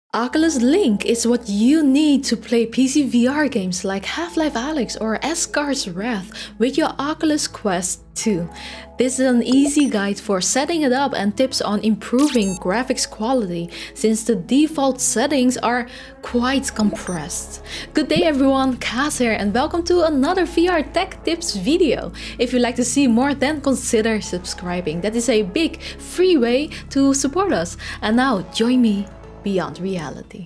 Oculus Link is what you need to play PC VR games like Half-Life Alyx or Asgard's Wrath with your Oculus Quest 2. This is an easy guide for setting it up and tips on improving graphics quality since the default settings are quite compressed. Good day everyone, Kaz here and welcome to another VR tech tips video. If you'd like to see more, then consider subscribing. That is a big free way to support us. And now join me beyond reality.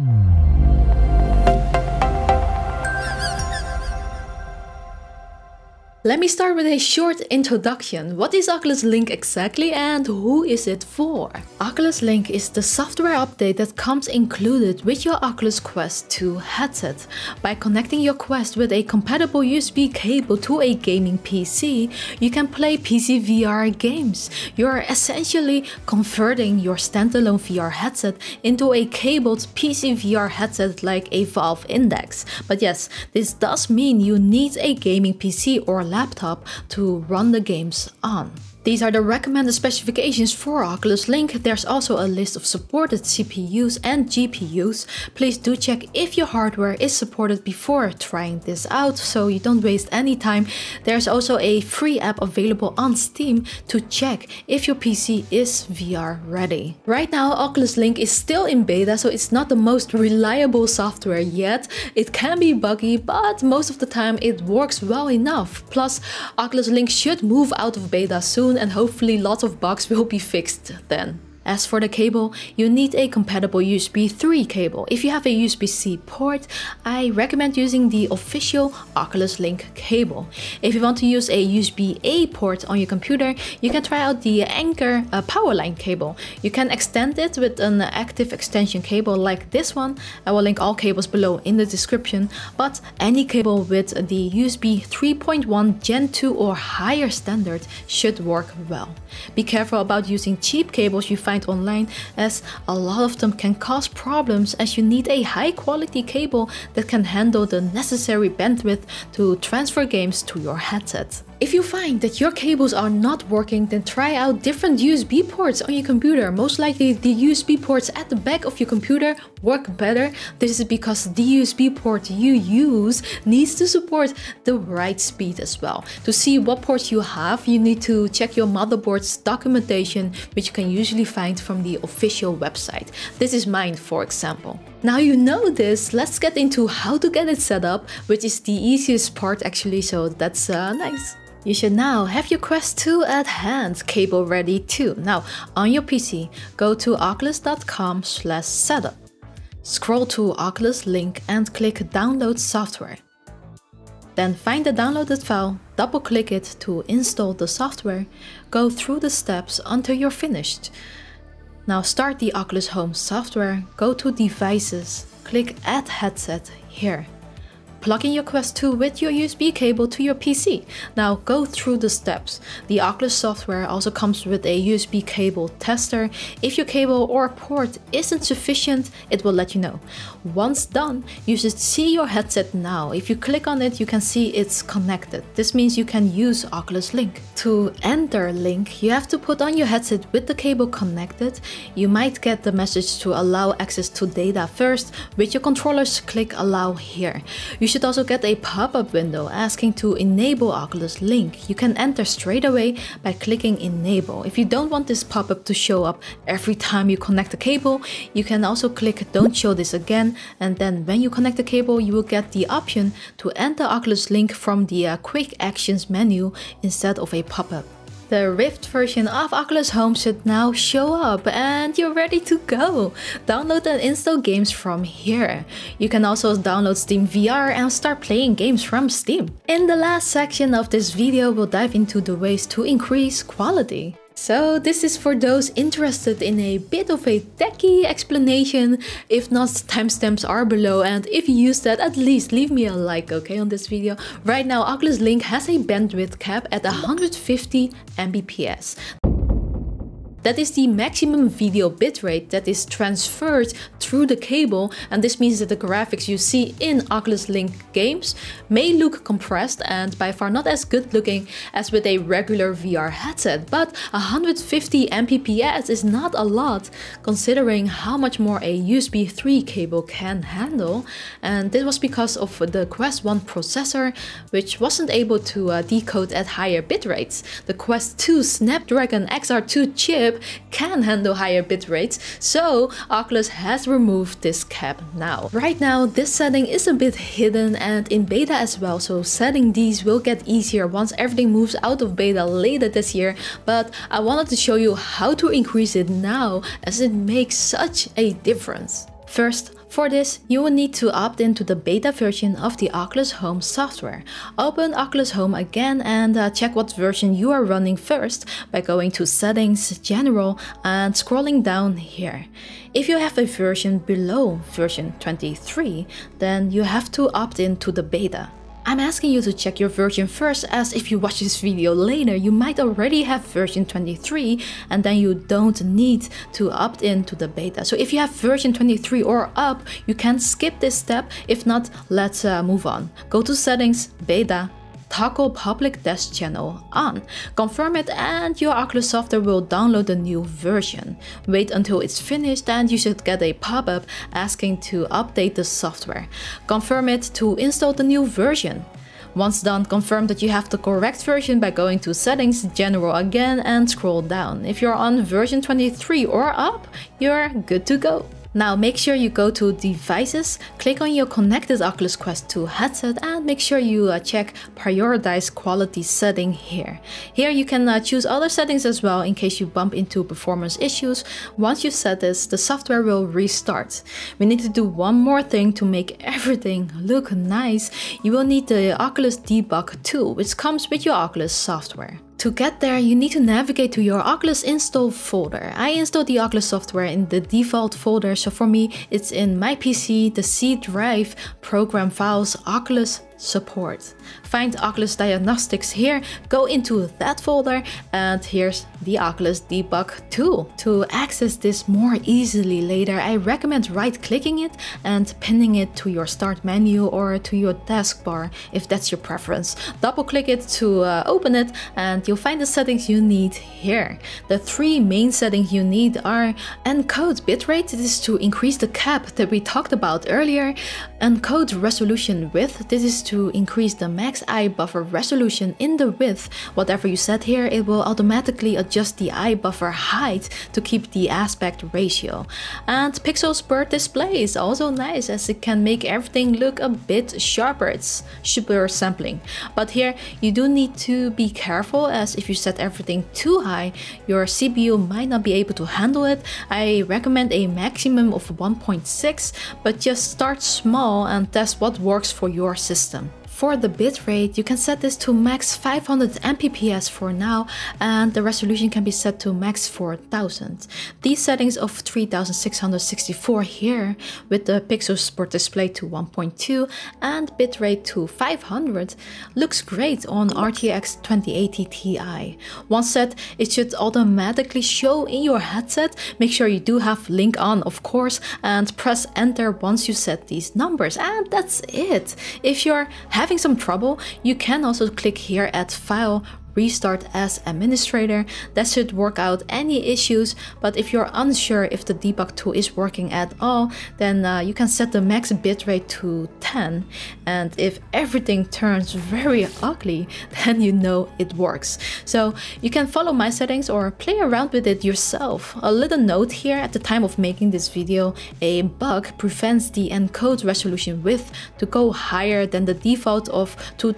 Let me start with a short introduction. What is Oculus Link exactly and who is it for? Oculus Link is the software update that comes included with your Oculus Quest 2 headset. By connecting your Quest with a compatible USB cable to a gaming PC, you can play PC VR games. You're essentially converting your standalone VR headset into a cabled PC VR headset like a Valve Index. But yes, this does mean you need a gaming PC or laptop to run the games on. These are the recommended specifications for Oculus Link. There's also a list of supported CPUs and GPUs. Please do check if your hardware is supported before trying this out, so you don't waste any time. There's also a free app available on Steam to check if your PC is VR ready. Right now, Oculus Link is still in beta, so it's not the most reliable software yet. It can be buggy, but most of the time it works well enough. Plus, Oculus Link should move out of beta soon and hopefully lots of bugs will be fixed then. As for the cable, you need a compatible USB 3 cable. If you have a USB-C port, I recommend using the official Oculus Link cable. If you want to use a USB-A port on your computer, you can try out the Anker Powerline cable. You can extend it with an active extension cable like this one. I will link all cables below in the description, but any cable with the USB 3.1 Gen 2 or higher standard should work well. Be careful about using cheap cables you find online, as a lot of them can cause problems, as you need a high quality cable that can handle the necessary bandwidth to transfer games to your headset. If you find that your cables are not working, then try out different USB ports on your computer. Most likely the USB ports at the back of your computer work better. This is because the USB port you use needs to support the right speed as well. To see what ports you have, you need to check your motherboard's documentation, which you can usually find from the official website. This is mine, for example. Now you know this, let's get into how to get it set up, which is the easiest part actually, so that's nice. You should now have your Quest 2 at hand, cable ready too. Now on your PC, go to oculus.com/setup. Scroll to Oculus Link and click Download Software. Then find the downloaded file, double click it to install the software, go through the steps until you're finished. Now start the Oculus Home software, go to Devices, click Add Headset here. Plug in your Quest 2 with your USB cable to your PC. Now go through the steps. The Oculus software also comes with a USB cable tester. If your cable or port isn't sufficient, it will let you know. Once done, you should see your headset now. If you click on it, you can see it's connected. This means you can use Oculus Link. To enter Link, you have to put on your headset with the cable connected. You might get the message to allow access to data first. With your controllers, click Allow here. You should also get a pop-up window asking to enable Oculus Link. You can enter straight away by clicking Enable. If you don't want this pop-up to show up every time you connect the cable, you can also click Don't show this again, and then when you connect the cable, you will get the option to enter Oculus Link from the Quick Actions menu instead of a pop-up. The Rift version of Oculus Home should now show up and you're ready to go. Download and install games from here. You can also download Steam VR and start playing games from Steam. In the last section of this video, we'll dive into the ways to increase quality. So this is for those interested in a bit of a techie explanation. If not, timestamps are below, and if you use that, at least leave me a like, okay, on this video. Right now, Oculus Link has a bandwidth cap at 150 Mbps. That is the maximum video bitrate that is transferred through the cable, and this means that the graphics you see in Oculus Link games may look compressed and by far not as good looking as with a regular VR headset, but 150 Mbps is not a lot considering how much more a USB 3 cable can handle, and this was because of the Quest 1 processor, which wasn't able to decode at higher bit rates. The Quest 2 Snapdragon XR2 chip can handle higher bit rates, so Oculus has removed this cap now. Right now this setting is a bit hidden and in beta as well, so setting these will get easier once everything moves out of beta later this year, but I wanted to show you how to increase it now as it makes such a difference. First, for this, you will need to opt into the beta version of the Oculus Home software. Open Oculus Home again and check what version you are running first by going to Settings, General and scrolling down here. If you have a version below version 23, then you have to opt into the beta. I'm asking you to check your version first, as if you watch this video later, you might already have version 23 and then you don't need to opt into the beta. So if you have version 23 or up, you can skip this step. If not, let's move on. Go to Settings, Beta, toggle Public Test Channel on. Confirm it and your Oculus software will download the new version. Wait until it's finished and you should get a pop-up asking to update the software. Confirm it to install the new version. Once done, confirm that you have the correct version by going to Settings, General again and scroll down. If you're on version 23 or up, you're good to go. Now make sure you go to Devices, click on your connected Oculus Quest 2 headset and make sure you check Prioritize Quality setting here. Here you can choose other settings as well in case you bump into performance issues. Once you set this, the software will restart. We need to do one more thing to make everything look nice. You will need the Oculus Debug tool, which comes with your Oculus software. To get there, you need to navigate to your Oculus install folder. I installed the Oculus software in the default folder, so for me it's in my PC, the C drive, Program Files, Oculus Support. Find Oculus Diagnostics here, go into that folder and here's the Oculus Debug tool. To access this more easily later, I recommend right-clicking it and pinning it to your start menu or to your taskbar if that's your preference. Double-click it to open it and you'll find the settings you need here. The three main settings you need are encode bitrate, this is to increase the cap that we talked about earlier. Encode resolution width, this is to increase the max eye buffer resolution in the width. Whatever you set here, it will automatically adjust the eye buffer height to keep the aspect ratio. And pixels per display is also nice as it can make everything look a bit sharper. It's super sampling. But here you do need to be careful, as if you set everything too high, your CPU might not be able to handle it. I recommend a maximum of 1.6, but just start small and test what works for your system. For the bitrate, you can set this to max 500 Mbps for now, and the resolution can be set to max 4000. These settings of 3664 here, with the pixels per display to 1.2 and bitrate to 500, looks great on RTX 2080 Ti. Once set, it should automatically show in your headset. Make sure you do have Link on, of course, and press enter once you set these numbers, and that's it. If you're having some trouble, you can also click here at File, Restart as Administrator. That should work out any issues, but if you're unsure if the debug tool is working at all, then you can set the max bitrate to 10, and if everything turns very ugly, then you know it works. So you can follow my settings or play around with it yourself. A little note here: at the time of making this video, a bug prevents the encode resolution width to go higher than the default of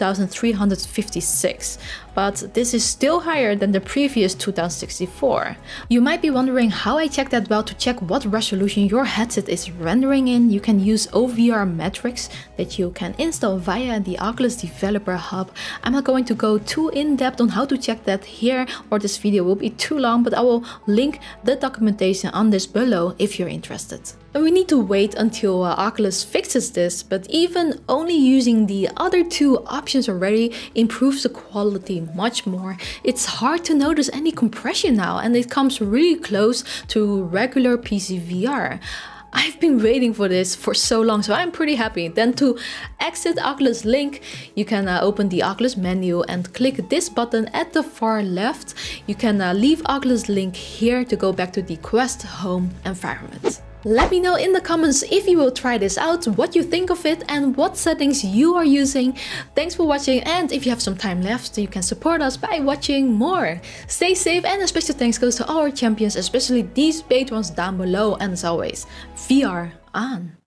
2356. But this is still higher than the previous 2064. You might be wondering how I check that. Well, to check what resolution your headset is rendering in, you can use OVR metrics that you can install via the Oculus Developer Hub. I'm not going to go too in-depth on how to check that here, or this video will be too long, but I will link the documentation on this below if you're interested. And we need to wait until Oculus fixes this, but even only using the other two options already improves the quality much more. It's hard to notice any compression now, and it comes really close to regular PC VR. I've been waiting for this for so long, so I'm pretty happy. Then to exit Oculus Link, you can open the Oculus menu and click this button at the far left. You can leave Oculus Link here to go back to the Quest home environment. Let me know in the comments if you will try this out, what you think of it and what settings you are using. Thanks for watching, and if you have some time left, you can support us by watching more. Stay safe, and a special thanks goes to our champions, especially these patrons down below, and as always, VR on.